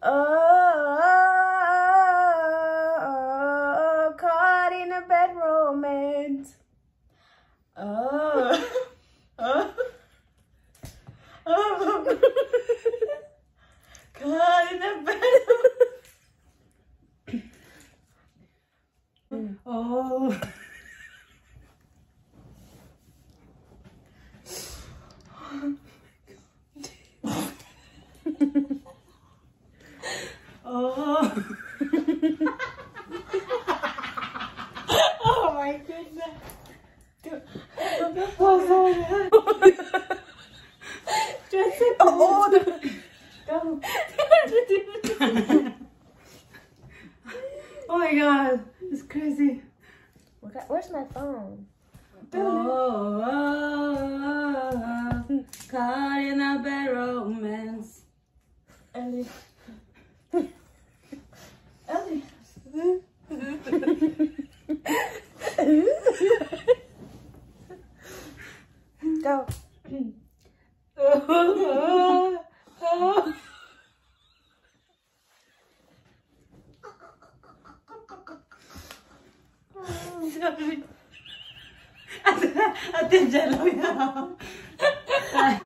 Oh, caught in a bad romance. Oh, oh, oh, caught in a bad oh. Oh. Oh my goodness. Oh, oh my god, it's crazy. Where's my phone? Oh, caught in a bad romance. Ellie. Ellie. Go. Sorry. Ate jello yan.